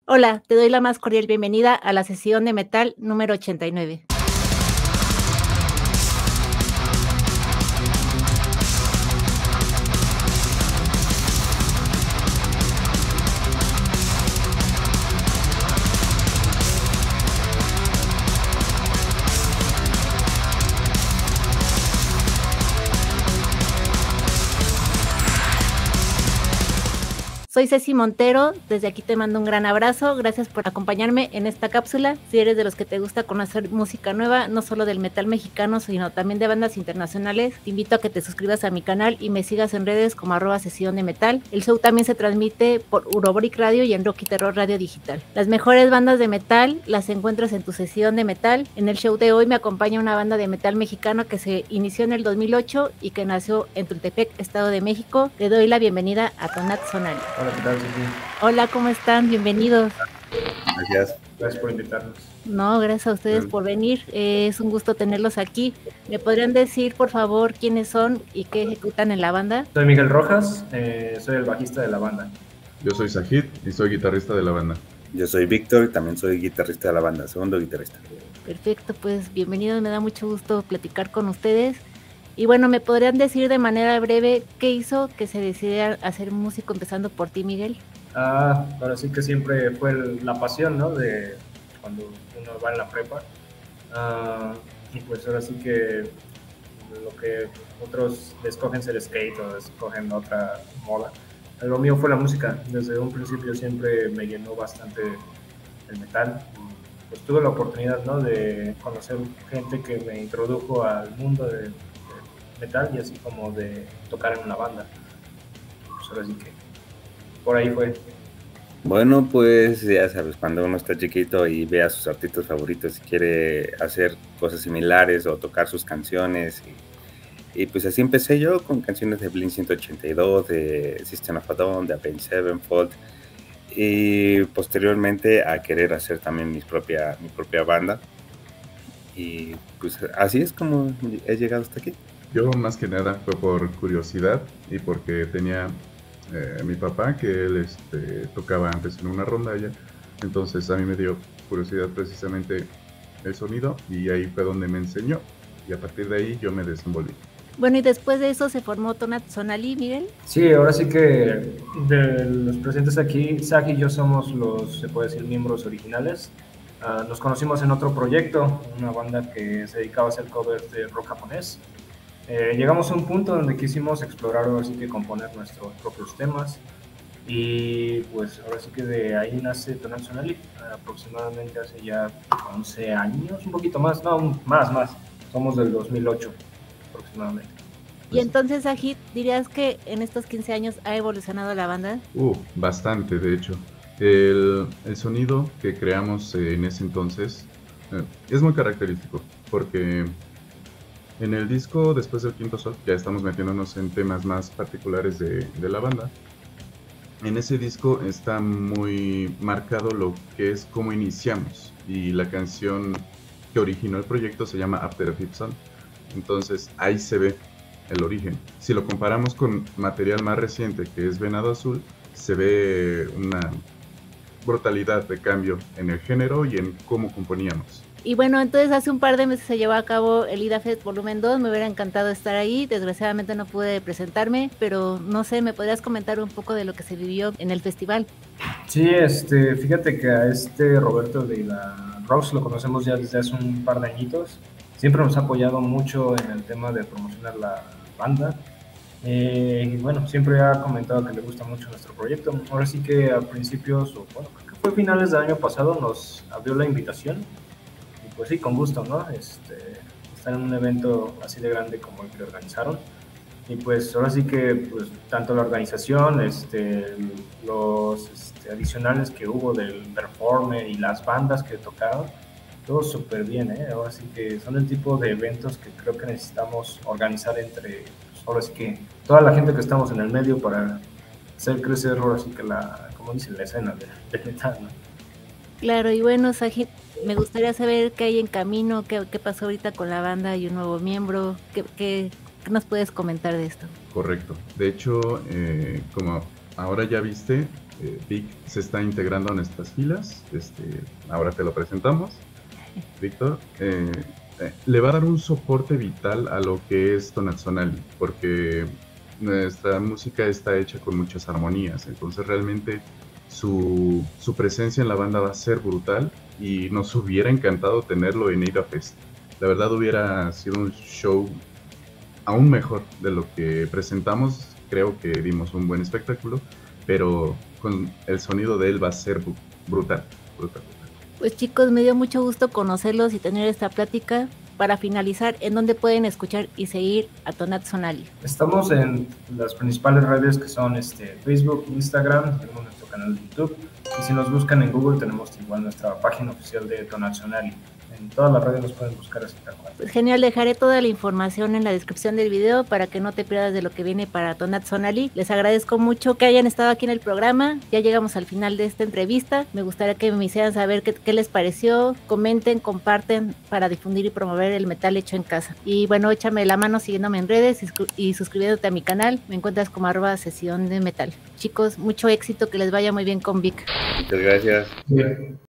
Hola, te doy la más cordial bienvenida a la sesión de metal número 89. Soy Ceci Montero, desde aquí te mando un gran abrazo, gracias por acompañarme en esta cápsula. Si eres de los que te gusta conocer música nueva, no solo del metal mexicano, sino también de bandas internacionales, te invito a que te suscribas a mi canal y me sigas en redes como @sesión de metal. El show también se transmite por Urobrick Radio y en Rocky Terror Radio Digital. Las mejores bandas de metal las encuentras en tu sesión de metal. En el show de hoy me acompaña una banda de metal mexicano que se inició en el 2008 y que nació en Tultepec, Estado de México. Le doy la bienvenida a Tonat Sonali. Hola, ¿qué tal, Ceci? Hola, ¿cómo están? Bienvenidos. Gracias por invitarnos. No, gracias a ustedes por venir. Es un gusto tenerlos aquí. ¿Me podrían decir, por favor, quiénes son y qué ejecutan en la banda? Soy Miguel Rojas, soy el bajista de la banda. Yo soy Sajid y soy guitarrista de la banda. Yo soy Víctor y también soy guitarrista de la banda, segundo guitarrista. Perfecto, pues bienvenidos, me da mucho gusto platicar con ustedes. Y bueno, ¿me podrían decir de manera breve qué hizo que se decidiera a ser músico, empezando por ti, Miguel? Ahora sí que siempre fue la pasión, ¿no? De cuando uno va en la prepa. Y pues ahora sí que lo que otros escogen es el skate o escogen otra moda. Lo mío fue la música. Desde un principio siempre me llenó bastante el metal. Pues tuve la oportunidad, ¿no? De conocer gente que me introdujo al mundo del metal y así como de tocar en una banda. Pues ahora sí que por ahí fue. Bueno, pues ya sabes, cuando uno está chiquito y ve a sus artistas favoritos y quiere hacer cosas similares o tocar sus canciones y pues así empecé yo con canciones de Blink-182, de System of a Down, de Avenged Sevenfold y posteriormente a querer hacer también mi propia banda y pues así es como he llegado hasta aquí. Yo más que nada fue por curiosidad y porque tenía mi papá que él tocaba antes en una rondalla, entonces a mí me dio curiosidad precisamente el sonido y ahí fue donde me enseñó y a partir de ahí yo me desenvolví. Bueno, y después de eso se formó Tonat Sonali, Miguel. Sí, ahora sí que de los presentes aquí, Zach y yo somos los, se puede decir, miembros originales. Nos conocimos en otro proyecto, una banda que se dedicaba a hacer covers de rock japonés. Llegamos a un punto donde quisimos explorar, ahora sí que componer nuestros propios temas y pues ahora sí que de ahí nace Tonat Sonali, aproximadamente hace ya 11 años, un poquito más, no, más, somos del 2008 aproximadamente. Y entonces, Sajid, ¿dirías que en estos 15 años ha evolucionado la banda? Bastante, de hecho. El sonido que creamos en ese entonces es muy característico porque en el disco Después del Quinto Sol ya estamos metiéndonos en temas más particulares de la banda. En ese disco está muy marcado lo que es cómo iniciamos y la canción que originó el proyecto se llama After a Fifth Sun. Entonces ahí se ve el origen. Si lo comparamos con material más reciente que es Venado Azul, se ve una brutalidad de cambio en el género y en cómo componíamos. Y bueno, entonces hace un par de meses se llevó a cabo el IDA Fest Volumen 2, me hubiera encantado estar ahí, desgraciadamente no pude presentarme, pero no sé, ¿me podrías comentar un poco de lo que se vivió en el festival? Sí, fíjate que a Roberto de la Rocks lo conocemos ya desde hace un par de añitos, siempre nos ha apoyado mucho en el tema de promocionar la banda, y bueno, siempre ha comentado que le gusta mucho nuestro proyecto. Ahora sí que a principios, o bueno, creo que fue finales del año pasado, nos abrió la invitación. Pues sí, con gusto, ¿no? Estar en un evento así de grande como el que organizaron. Y pues ahora sí que pues, tanto la organización, los adicionales que hubo del performer y las bandas que tocaron, todo súper bien, ¿eh? Ahora sí que son el tipo de eventos que creo que necesitamos organizar entre, pues, ahora sí que toda la gente que estamos en el medio para hacer crecer, ahora sí que como dicen, la escena de metal, ¿no? Claro, y bueno, Sajid, me gustaría saber qué hay en camino, qué pasó ahorita con la banda y un nuevo miembro, qué nos puedes comentar de esto. Correcto. De hecho, como ahora ya viste, Vic se está integrando a nuestras filas. Ahora te lo presentamos. Víctor le va a dar un soporte vital a lo que es Tonazzonali, porque nuestra música está hecha con muchas armonías, entonces realmente su presencia en la banda va a ser brutal y nos hubiera encantado tenerlo en Eira Fest. La verdad hubiera sido un show aún mejor de lo que presentamos. Creo que dimos un buen espectáculo, pero con el sonido de él va a ser brutal. Pues chicos, me dio mucho gusto conocerlos y tener esta plática. Para finalizar, ¿en dónde pueden escuchar y seguir a Tonazzonali? Estamos en las principales redes que son Facebook, Instagram, tenemos nuestro canal de YouTube, y si nos buscan en Google tenemos igual nuestra página oficial de Tonazzonali. En todas las redes nos pueden buscar así tal cual. Pues genial, dejaré toda la información en la descripción del video para que no te pierdas de lo que viene para Tonazzonali. Les agradezco mucho que hayan estado aquí en el programa. Ya llegamos al final de esta entrevista. Me gustaría que me hicieran saber qué les pareció. Comenten, comparten para difundir y promover el metal hecho en casa. Y bueno, échame la mano siguiéndome en redes y suscribiéndote a mi canal. Me encuentras como @sesión de metal. Chicos, mucho éxito, que les vaya muy bien con Vic. Muchas gracias. Bien.